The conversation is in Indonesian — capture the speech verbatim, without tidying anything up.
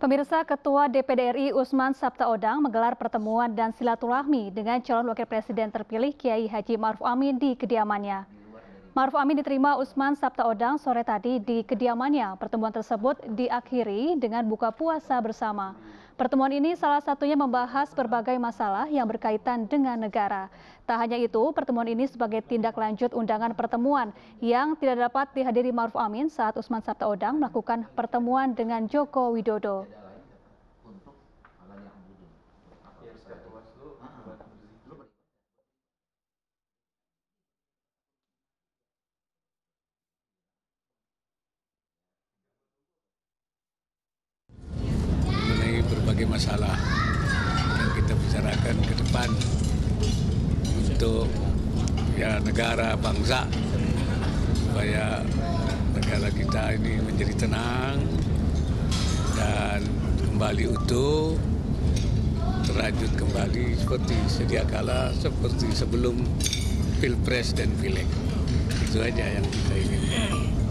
Pemirsa, Ketua D P D R I Usman Sabtaodang menggelar pertemuan dan silaturahmi dengan calon wakil presiden terpilih Kiai Haji Ma'ruf Amin di kediamannya. Ma'ruf Amin diterima Usman Sabtaodang sore tadi di kediamannya. Pertemuan tersebut diakhiri dengan buka puasa bersama. Pertemuan ini salah satunya membahas berbagai masalah yang berkaitan dengan negara. Tak hanya itu, pertemuan ini sebagai tindak lanjut undangan pertemuan yang tidak dapat dihadiri Ma'ruf Amin saat Usman Sabtaodang melakukan pertemuan dengan Joko Widodo. Mengenai berbagai masalah yang kita bicarakan ke depan untuk ya negara bangsa, supaya negara kita ini menjadi tenang dan kembali utuh, terajut kembali seperti sedia kala, seperti sebelum Pilpres dan Pileg. Itu aja yang kita ingin.